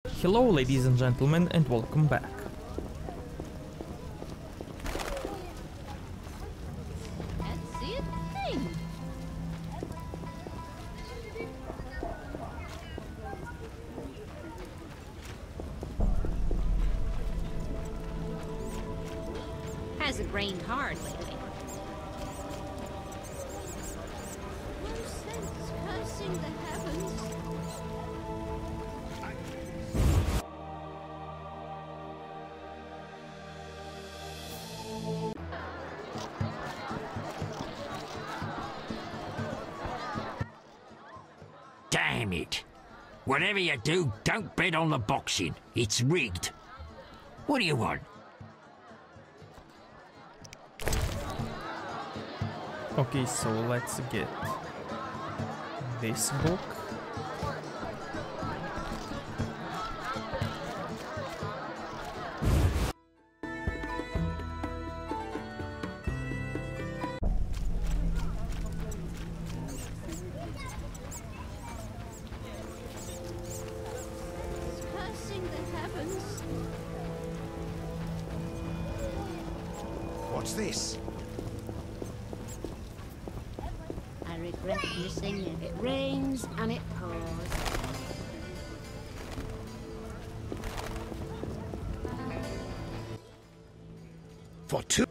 Hello ladies and gentlemen, and welcome back. Can't see a thing. Hasn't rained hard lately. No sense cursing the heavens. Damn it! Whatever you do, don't bet on the boxing. It's rigged. What do you want? Okay, so let's get this book. Cursing the heavens. What's this? I regret missing it. It rains and it pours. For two.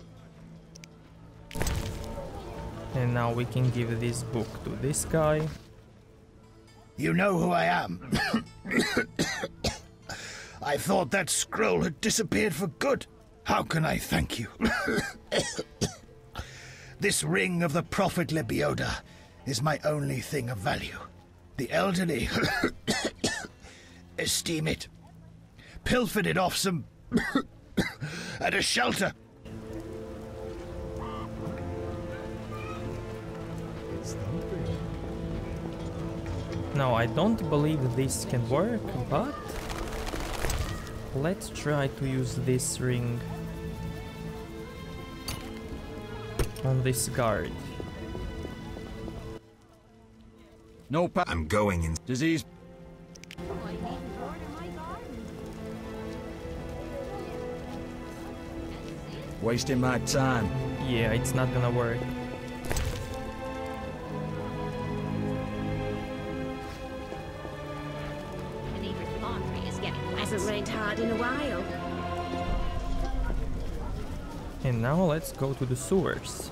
And now we can give this book to this guy. You know who I am. I thought that scroll had disappeared for good. How can I thank you? This ring of the prophet Lebioda is my only thing of value. The elderly esteem it. Pilfered it off some at a shelter. Now I don't believe this can work, but let's try to use this ring on this guard. No, I'm going in. Disease. Oh, I needn't water my garden. Wasting my time. Yeah, it's not gonna work. And even laundry is getting wet. Hasn't rained hard in a while. And now let's go to the sewers.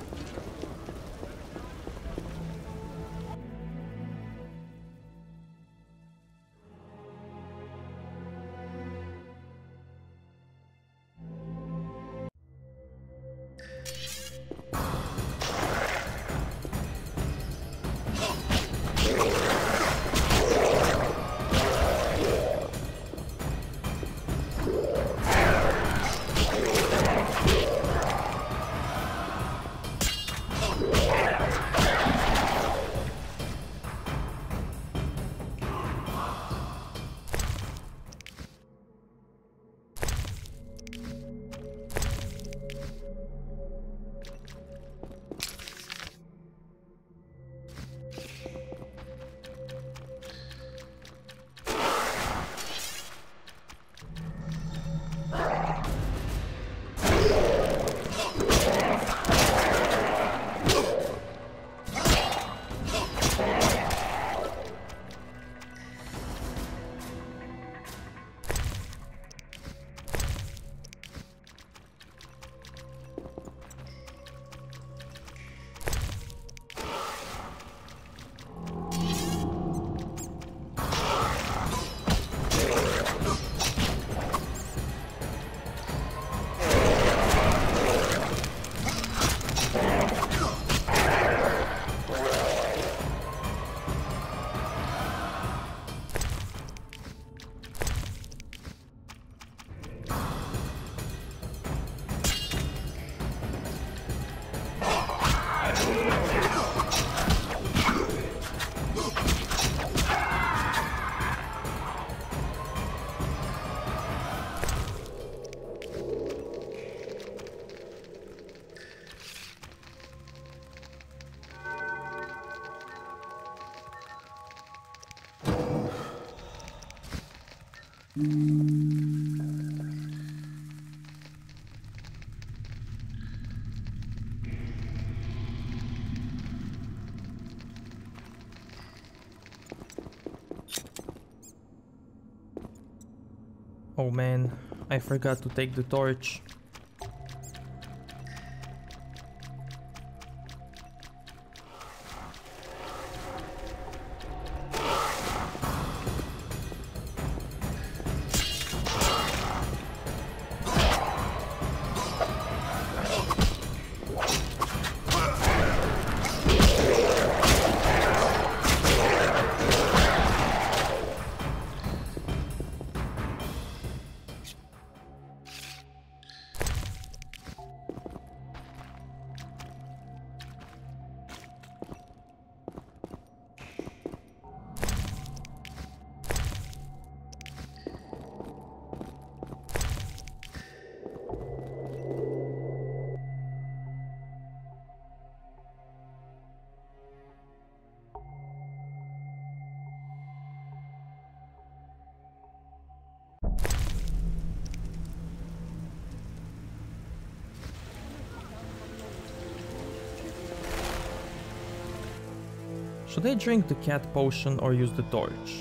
Oh man, I forgot to take the torch. Should I drink the cat potion or use the torch?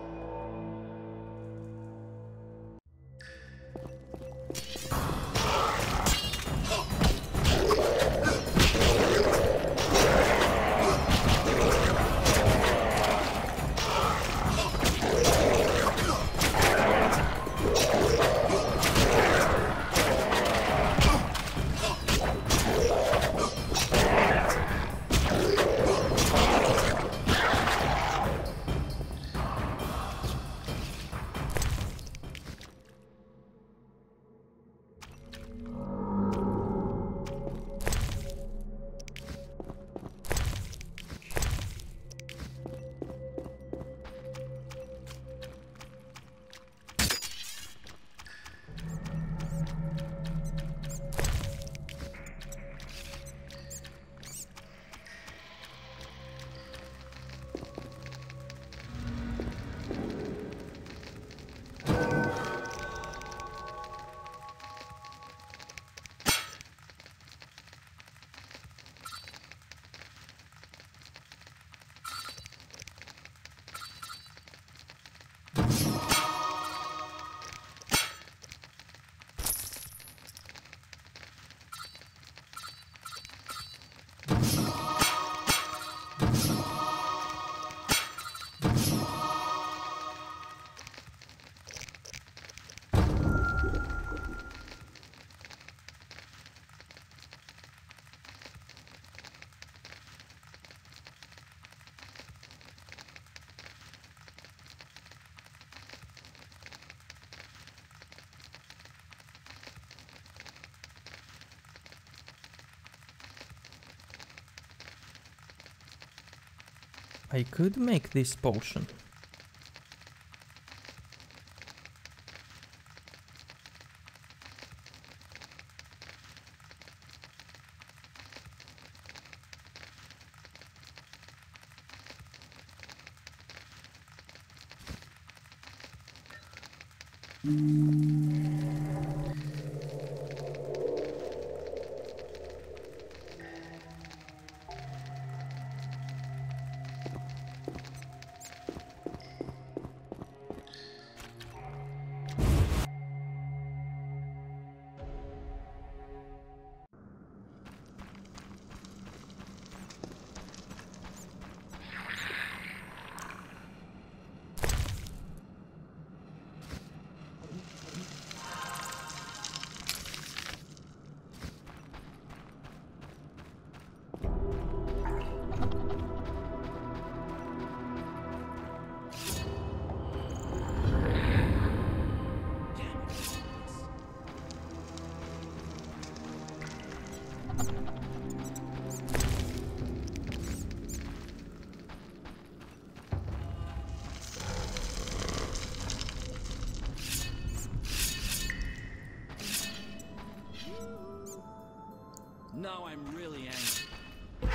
I could make this potion. Now I'm really angry.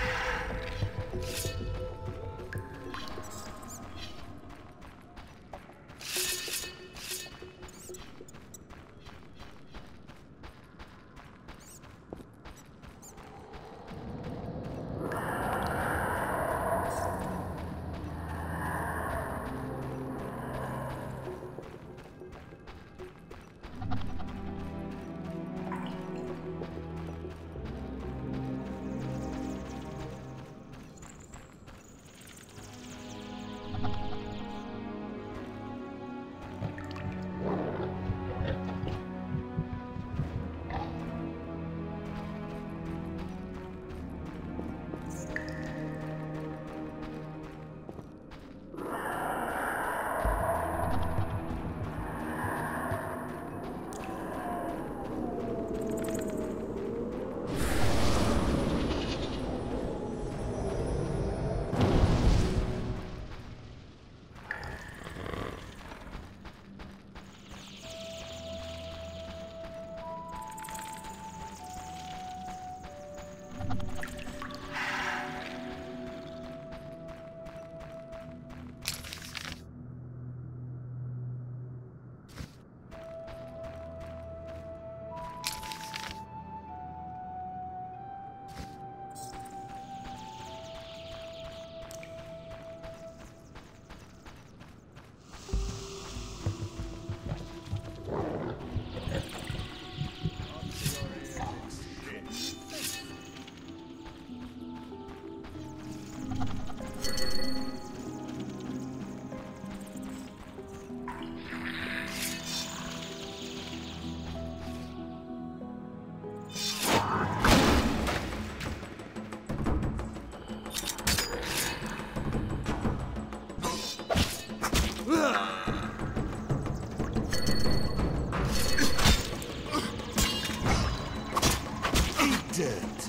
dirt.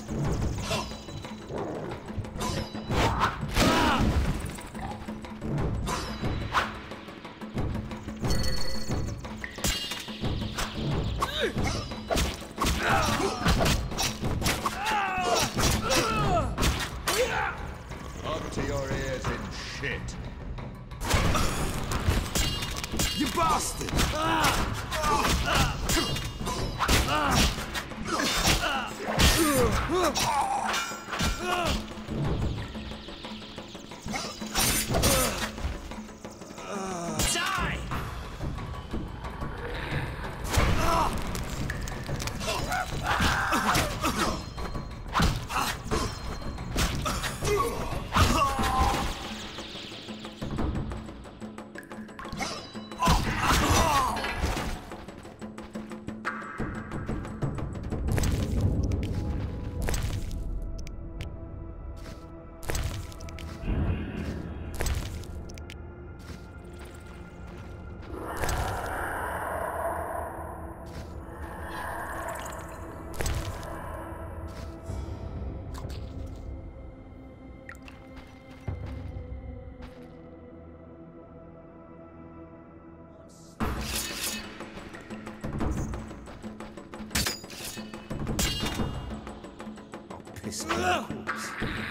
Up to your ears in shit. You bastard! Die! Piss on the corpse.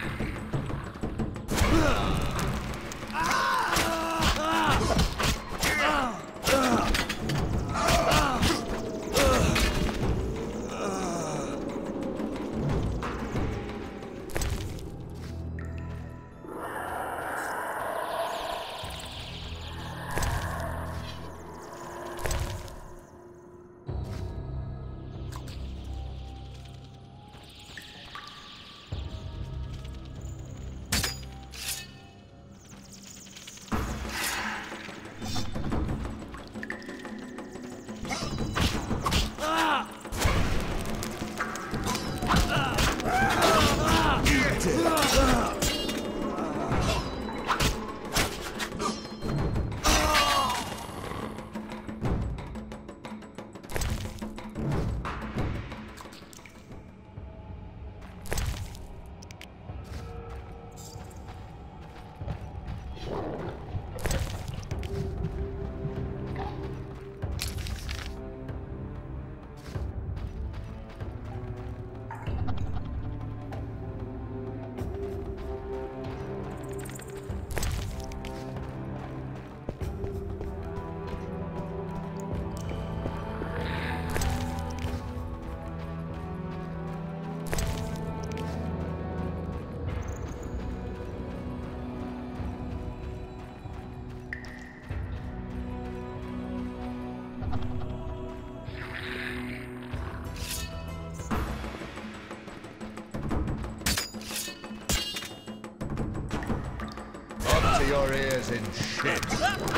Up to your ears in shit.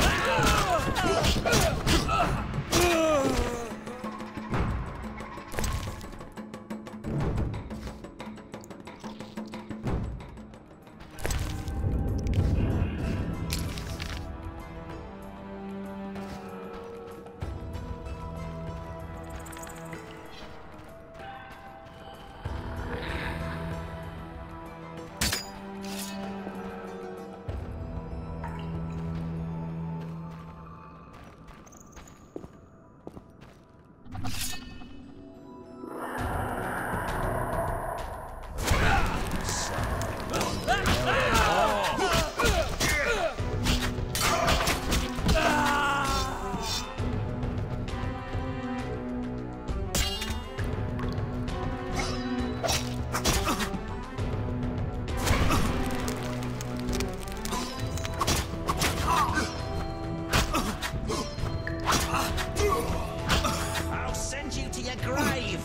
I'll send you to your grave!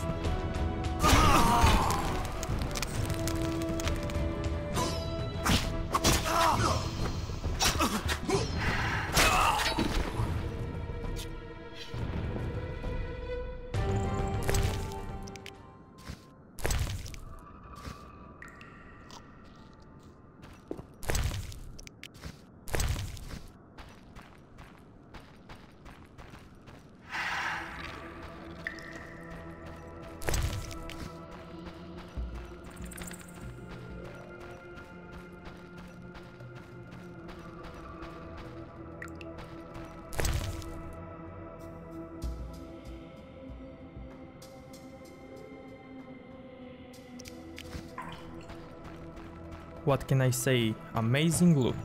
What can I say? Amazing loot.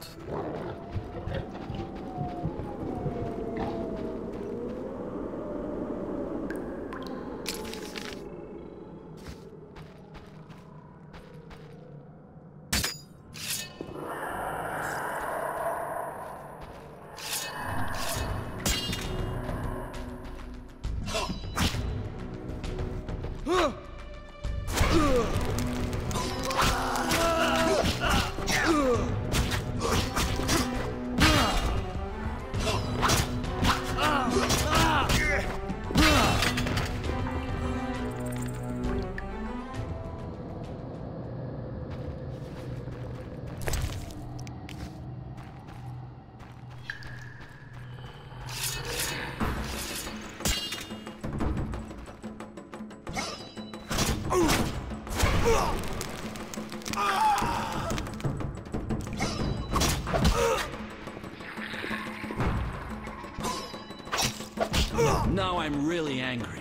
Now I'm really angry.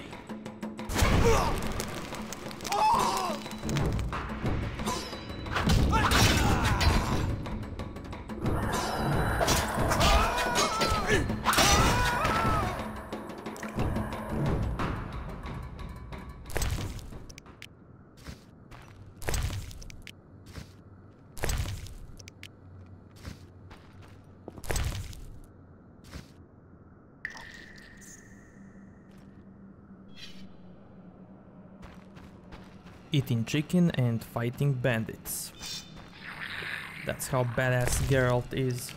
Eating chicken and fighting bandits. That's how badass Geralt is.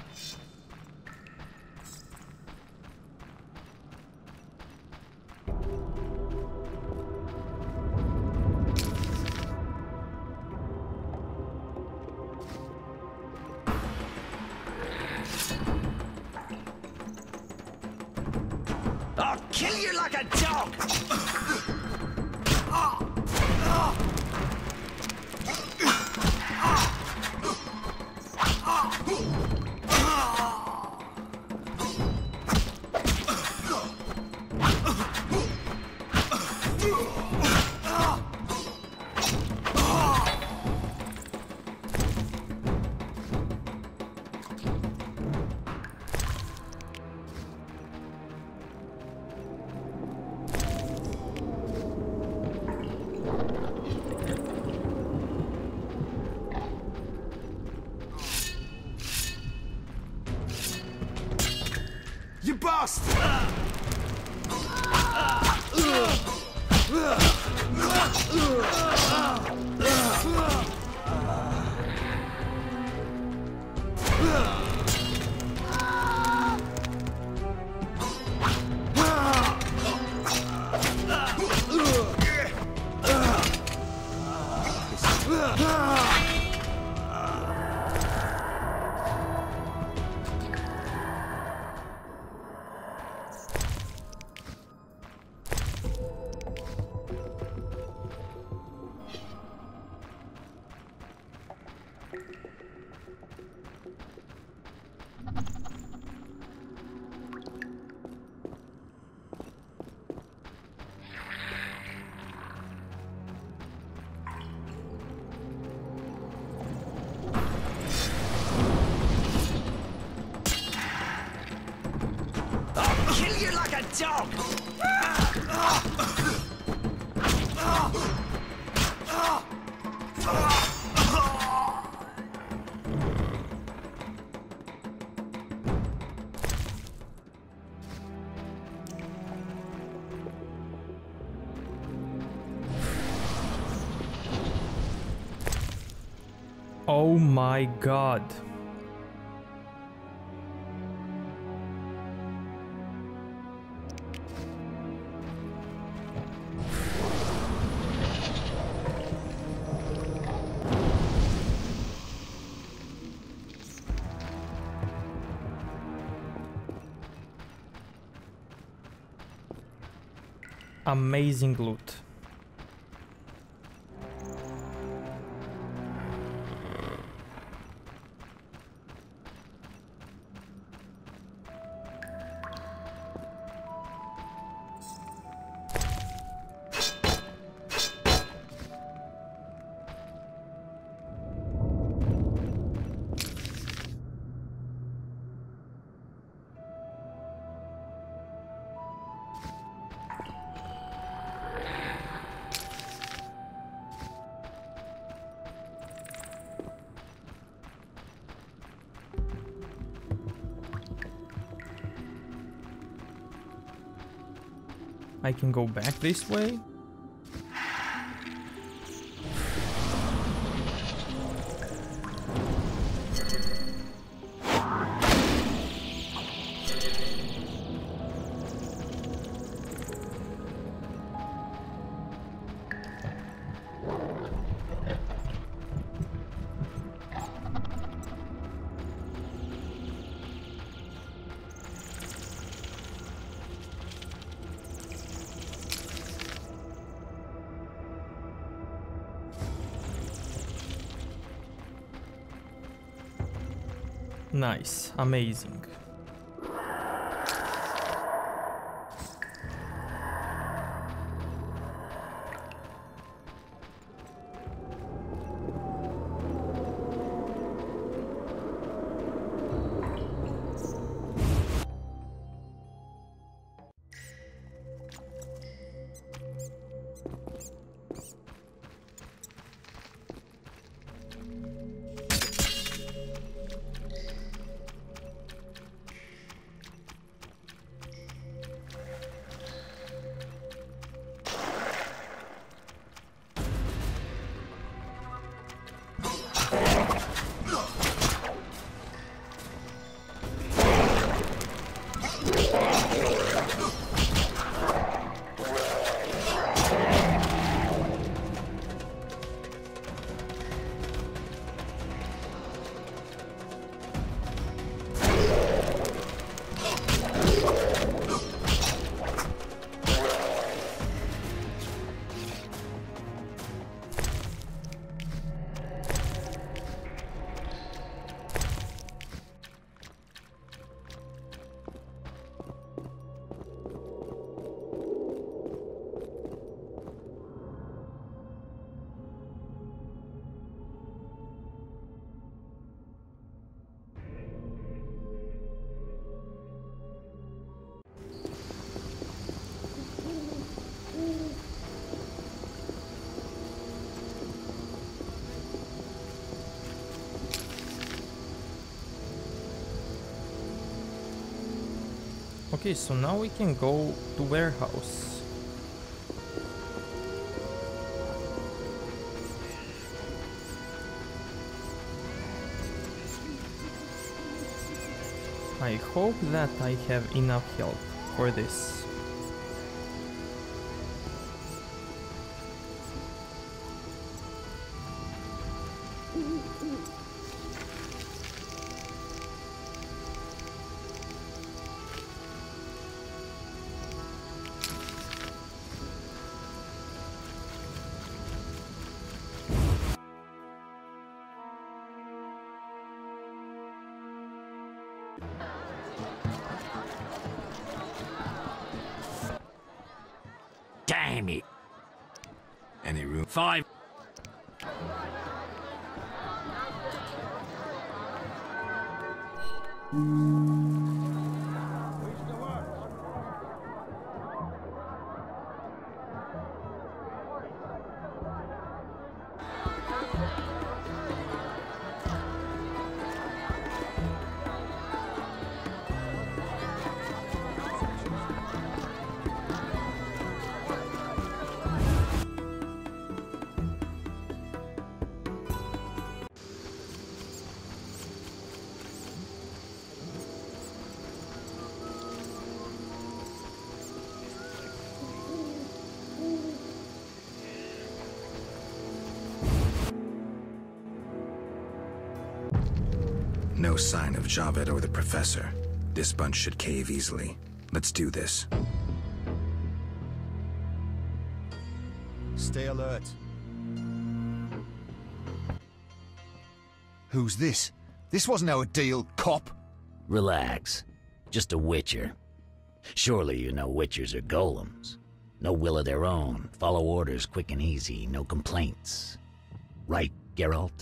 I'll kill you like a dog! You bastard! Dog! Oh my god. Amazing loot. I can go back this way. Nice, amazing. Okay, so now we can go to warehouse. I hope that I have enough help for this. Damn it. Any room? 5. No sign of Javed or the Professor. This bunch should cave easily. Let's do this. Stay alert. Who's this? This wasn't our deal, cop. Relax. Just a witcher. Surely you know witchers are golems. No will of their own. Follow orders quick and easy. No complaints. Right, Geralt?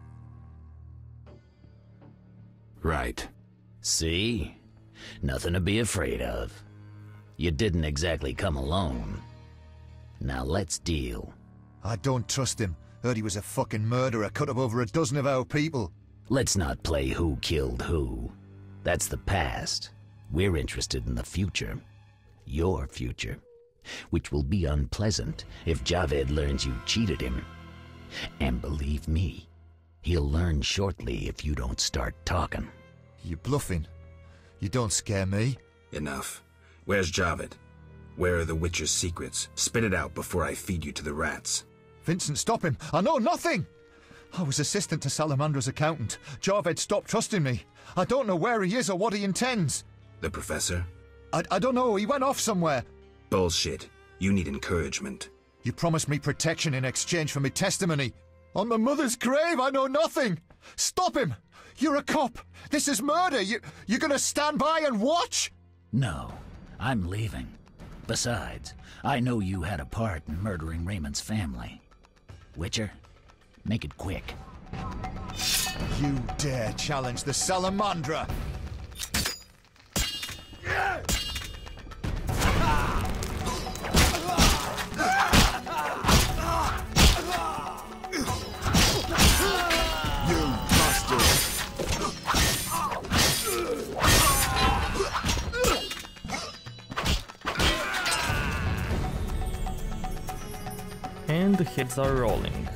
Right. See? Nothing to be afraid of. You didn't exactly come alone. Now let's deal. I don't trust him. Heard he was a fucking murderer, cut up over a dozen of our people. Let's not play who killed who. That's the past. We're interested in the future. Your future. which will be unpleasant if Javed learns you cheated him. And believe me, he'll learn shortly if you don't start talking. You're bluffing. You don't scare me. Enough. Where's Javed? Where are the Witcher's secrets? Spit it out before I feed you to the rats. Vincent, stop him. I know nothing. I was assistant to Salamandra's accountant. Javed stopped trusting me. I don't know where he is or what he intends. The professor? I don't know. He went off somewhere. Bullshit. You need encouragement. You promised me protection in exchange for my testimony. On my mother's grave, I know nothing. Stop him. You're a cop. This is murder. You're gonna stand by and watch? No, I'm leaving. Besides, I know you had a part in murdering Raymond's family. Witcher, make it quick. You dare challenge the Salamandra? You bastard! And the hits are rolling.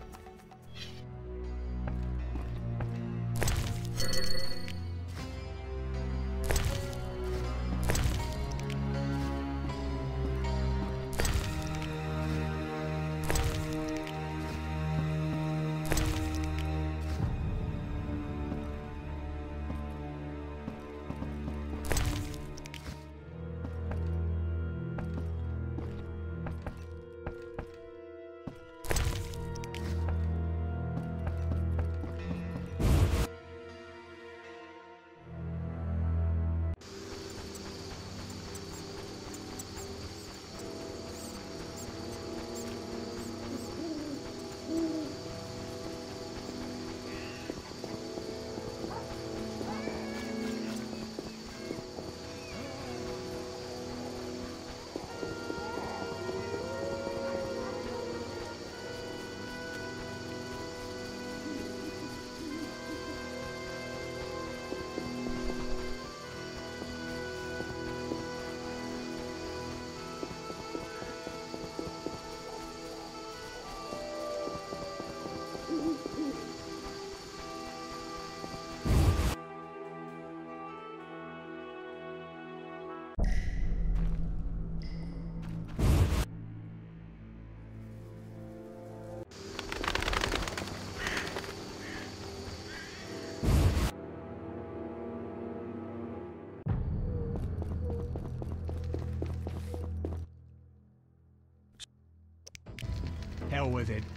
Hell with it.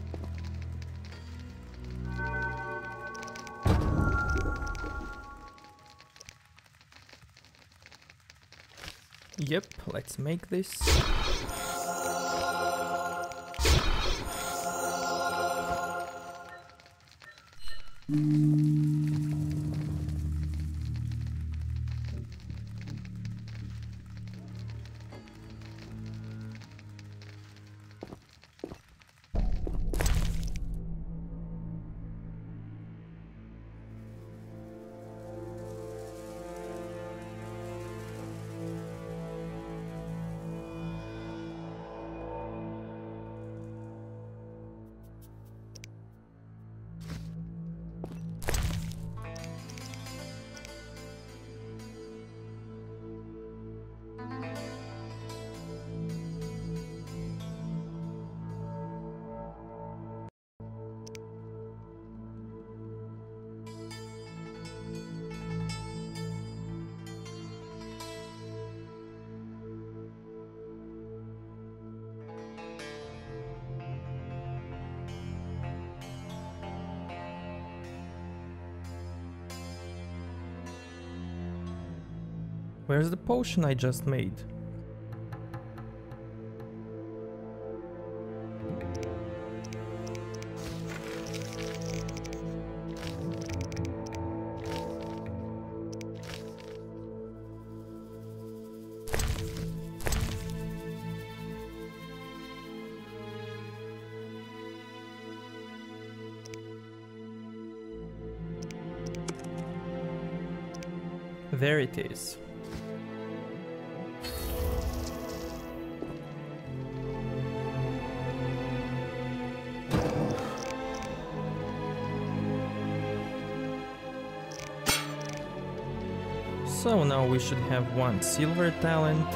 Yep, let's make this. Where's the potion I just made? There it is. So now we should have one silver talent.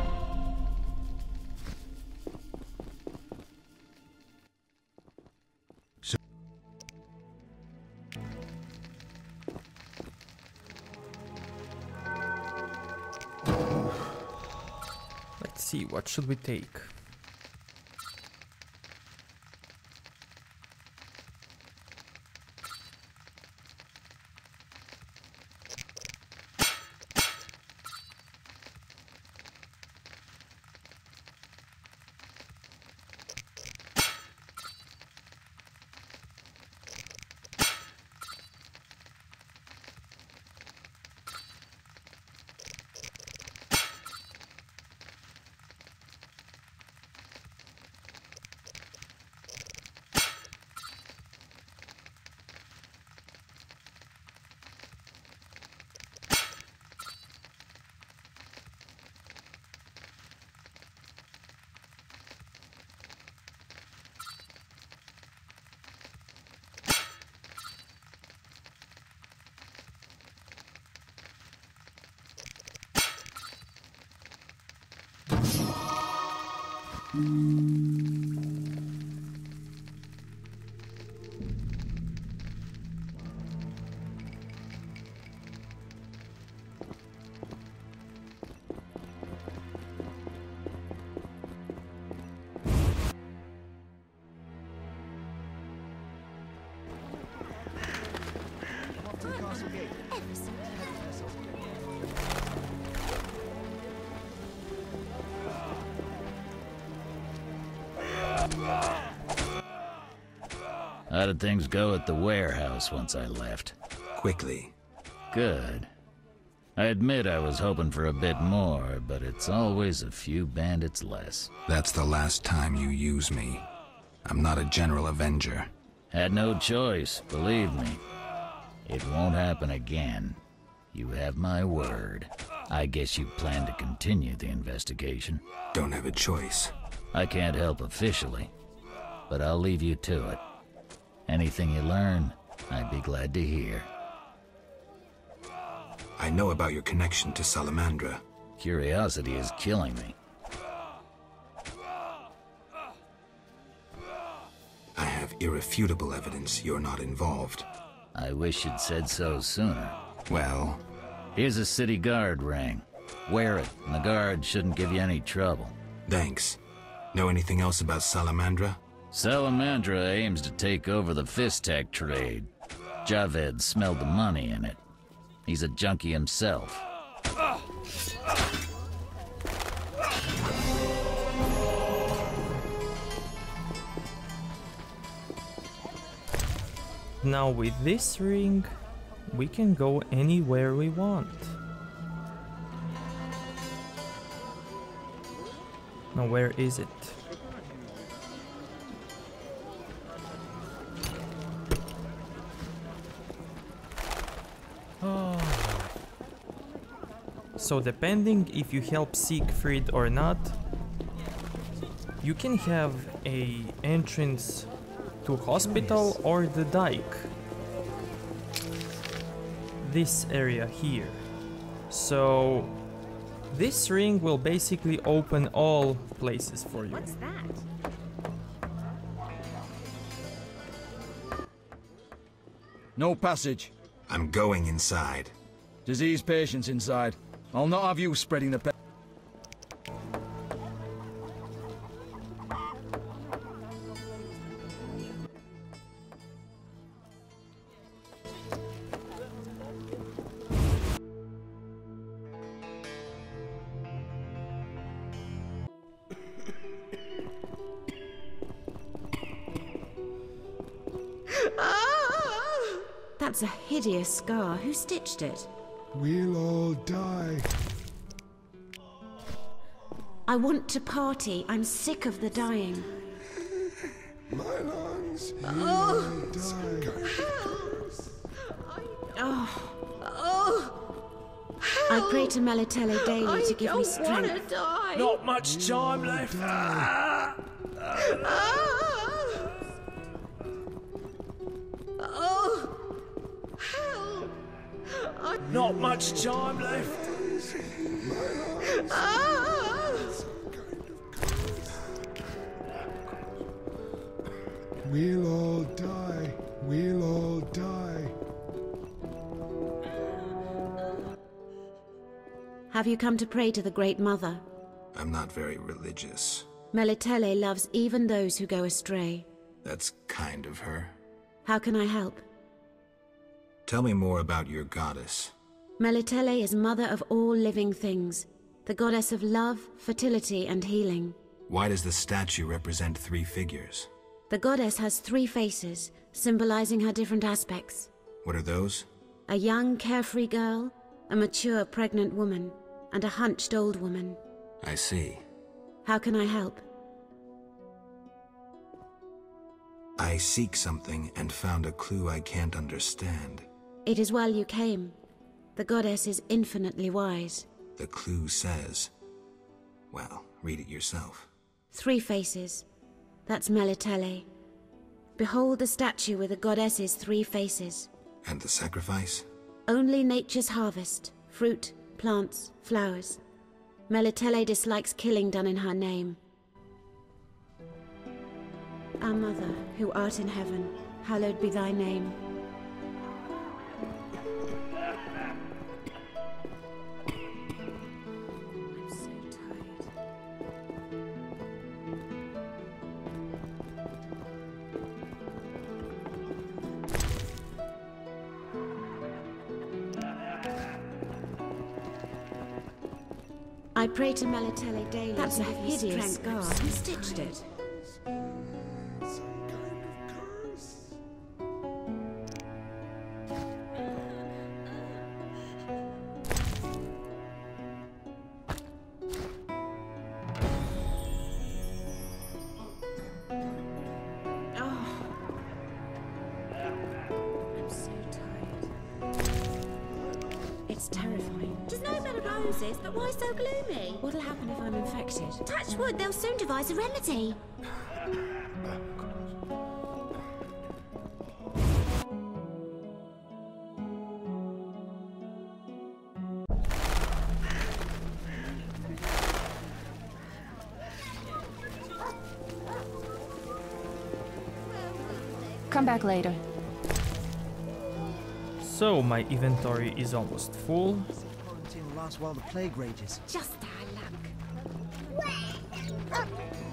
Let's see, what should we take? How did things go at the warehouse once I left? Quickly. Good. I admit I was hoping for a bit more, but it's always a few bandits less. That's the last time you use me. I'm not a general avenger. Had no choice, believe me. It won't happen again. You have my word. I guess you plan to continue the investigation. Don't have a choice. I can't help officially, but I'll leave you to it. Anything you learn, I'd be glad to hear. I know about your connection to Salamandra. Curiosity is killing me. I have irrefutable evidence you're not involved. I wish you'd said so sooner. Well, here's a city guard ring. Wear it, and the guard shouldn't give you any trouble. thanks. Know anything else about Salamandra? Salamandra aims to take over the Fistech trade. Javed smelled the money in it. He's a junkie himself. Now with this ring, we can go anywhere we want. Now where is it? Oh. So depending if you help Siegfried or not, you can have a entrance to hospital or the dike. This area here. So this ring will basically open all places for you. What's that? No passage. I'm going inside. Disease patients inside. I'll not have you spreading the That's a hideous scar. Who stitched it? We'll all die. I want to party. I'm sick of the dying. My lungs. You'll die. I pray to Melitele daily to give me strength. Not much time left. Not much time left. We'll all die. We'll all die. Have you come to pray to the Great Mother? I'm not very religious. Melitele loves even those who go astray. That's kind of her. How can I help? Tell me more about your goddess. Melitele is mother of all living things, the goddess of love, fertility, and healing. Why does the statue represent 3 figures? The goddess has 3 faces, symbolizing her different aspects. What are those? A young, carefree girl, a mature, pregnant woman, and a hunched old woman. I see. How can I help? I seek something and found a clue I can't understand. It is well you came. The goddess is infinitely wise. The clue says... Well, read it yourself. 3 faces. That's Melitele. Behold the statue with the goddess's 3 faces. And the sacrifice? Only nature's harvest. Fruit, plants, flowers. Melitele dislikes killing done in her name. Our Mother, who art in heaven, hallowed be thy name. I'm so tired. I pray to Melitele daily. That's a hideous scar. Who stitched it? But why so gloomy? What'll happen if I'm infected? Touch wood, they'll soon devise a remedy. Come back later. So my inventory is almost full. Last while the plague rages. Just our luck.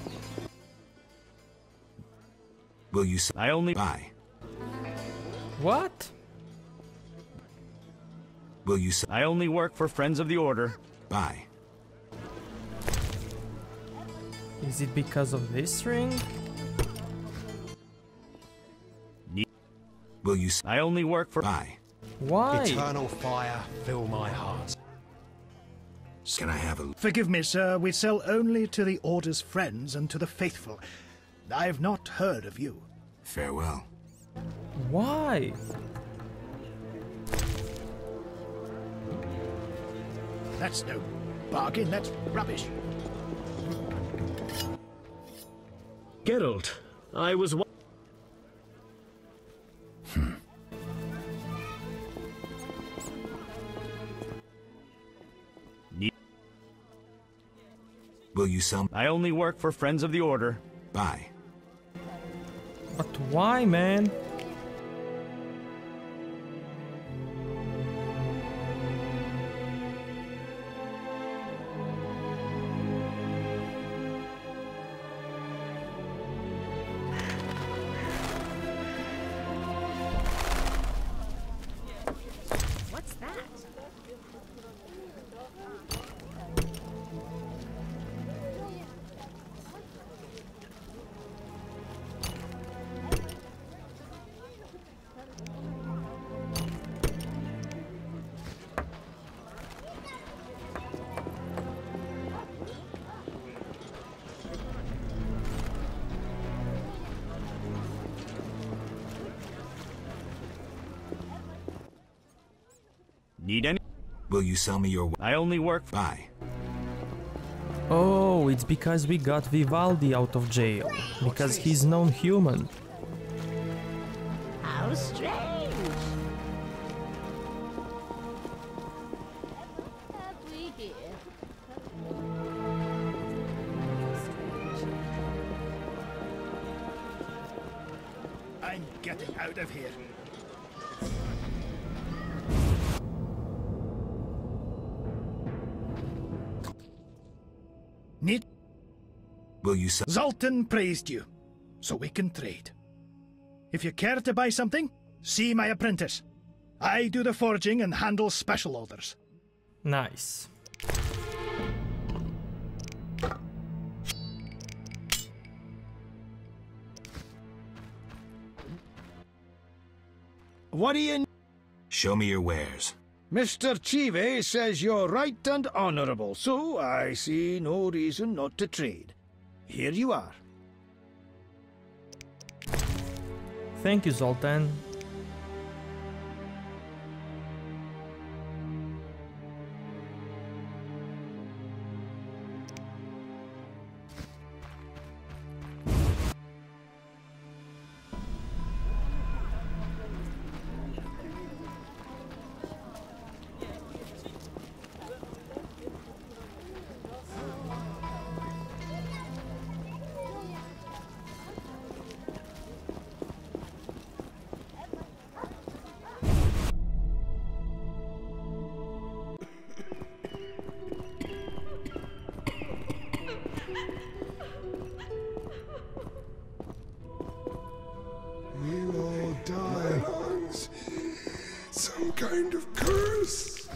Will you I only buy? What? Will you I only work for Friends of the Order. Buy. Is it because of this ring? Will you I only work for buy. Why? Eternal fire fill my heart. Can I have a... Forgive me, sir. We sell only to the Order's friends and to the faithful. I've not heard of you. Farewell. Why? That's no bargain. That's rubbish. Geralt, I was... Will you sell? I only work for Friends of the Order. Buy. But why, man? What's that? Need any? Will you sell me your... I only work... Buy. Oh, it's because we got Vivaldi out of jail. Because he's known human. How strange. I'm getting out of here. Need. Will you sell? Zoltan praised you, so we can trade. If you care to buy something, see my apprentice. I do the forging and handle special orders. Nice. What do you... Show me your wares. Mr. Chive says you're right and honorable, so I see no reason not to trade. Here you are. Thank you, Zoltan. We'll all die. Some kind of curse.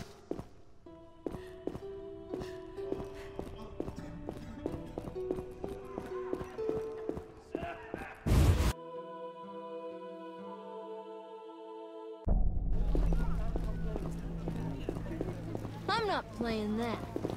I'm not playing that.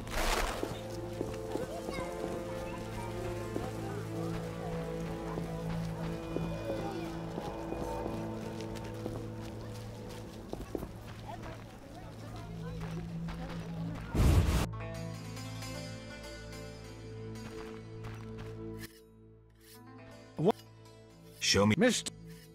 Show me. Mr.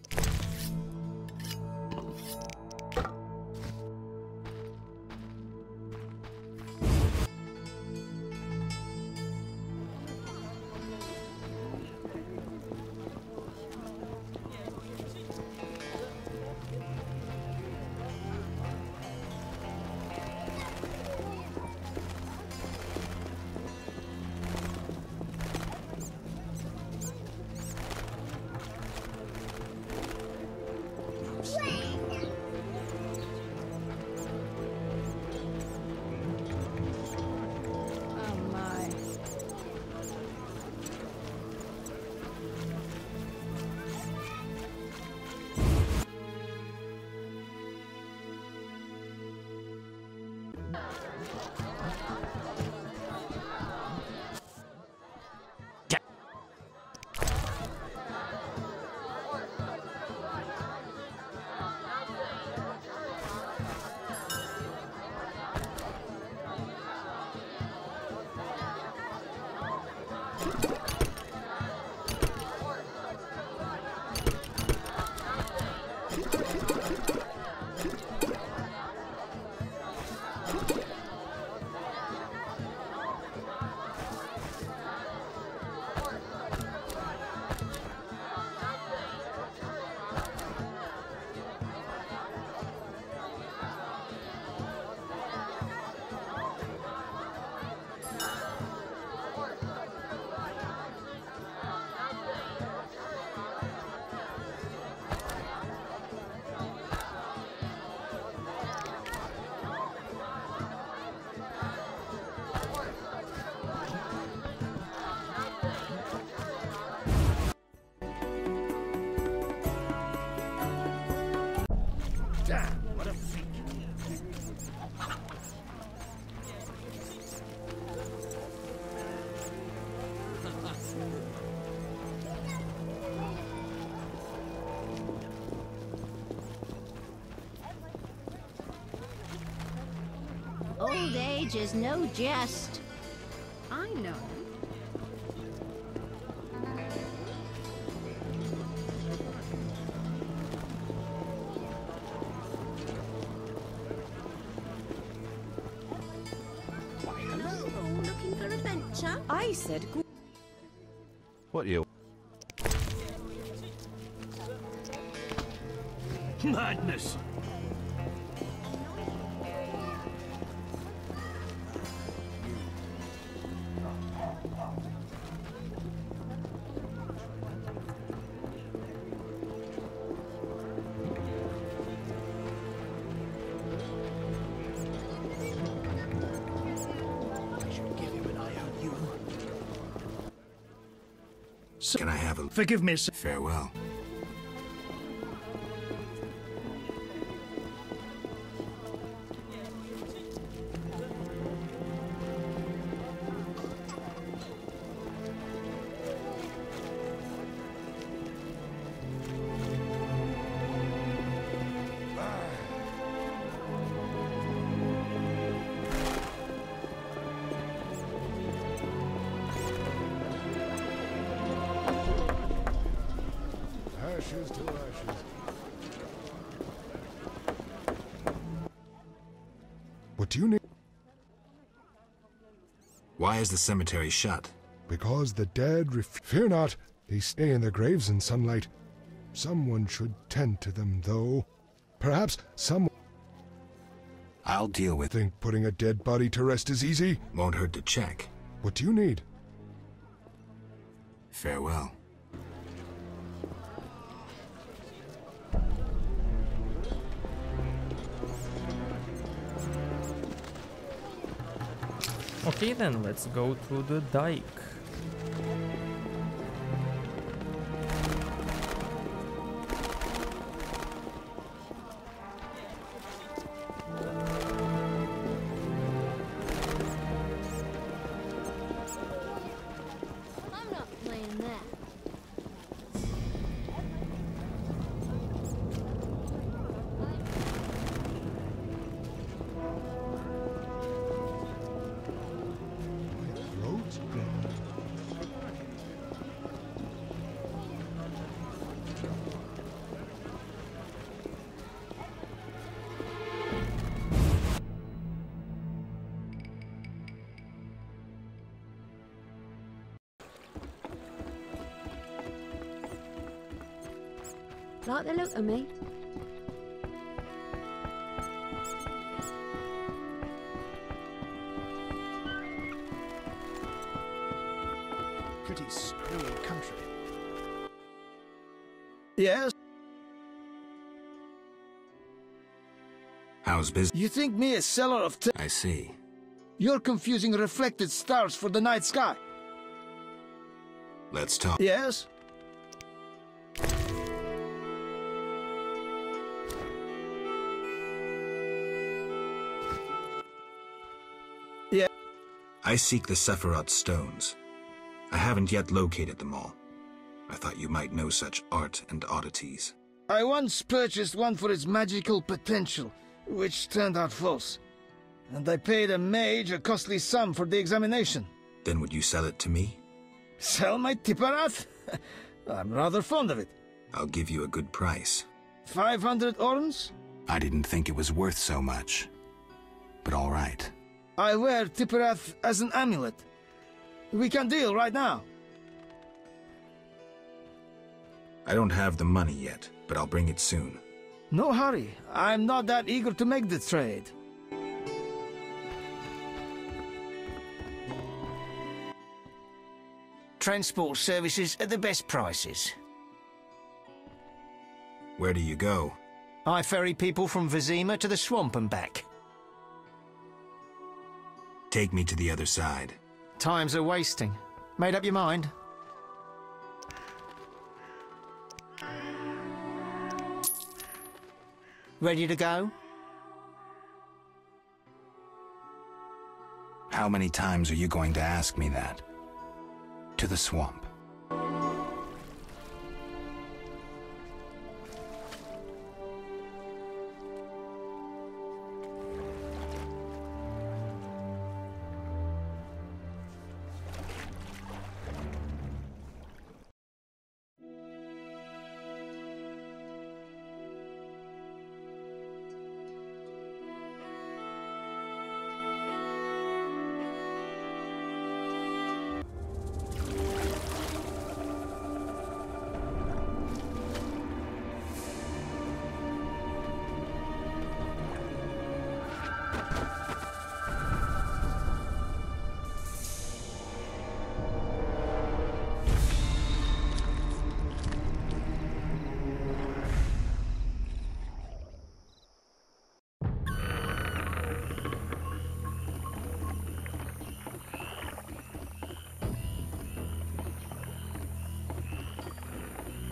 Damn, what a freak. Old age is no jest. I know. Hello, looking for adventure? I said What you? Madness! Can I have a... Forgive me, sir. Farewell. Ashes to ashes. What do you need? Why is the cemetery shut? Because the dead fear not. They stay in their graves in sunlight. Someone should tend to them, though. Perhaps someone... I'll deal with... Think putting a dead body to rest is easy? Won't hurt to check. What do you need? Farewell. Okay then, let's go through the dike. I'm not playing that. Throat's dry. Like the look of me? Pretty screwy country. Yes? How's business? You think me a seller of I see. You're confusing reflected stars for the night sky. Let's talk. Yes? Yeah. I seek the Sephiroth stones. I haven't yet located them all. I thought you might know such art and oddities. I once purchased one for its magical potential, which turned out false. And I paid a mage a costly sum for the examination. Then would you sell it to me? Sell my Tipparath? I'm rather fond of it. I'll give you a good price. 500 orns? I didn't think it was worth so much. But all right. I wear Tipparath as an amulet. We can deal right now. I don't have the money yet, but I'll bring it soon. No hurry. I'm not that eager to make the trade. Transport services at the best prices. Where do you go? I ferry people from Vizima to the swamp and back. Take me to the other side. Times are wasting. Made up your mind? Ready to go? How many times are you going to ask me that? To the swamp.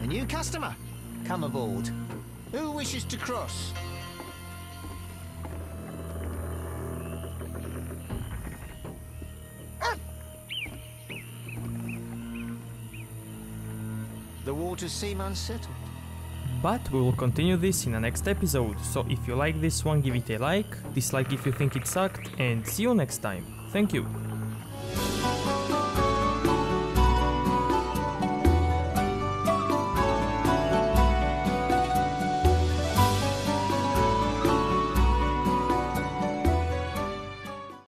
A new customer. Come aboard. Who wishes to cross? The waters seem unsettled. But we will continue this in the next episode, so if you like this one, give it a like, dislike if you think it sucked, and see you next time. Thank you.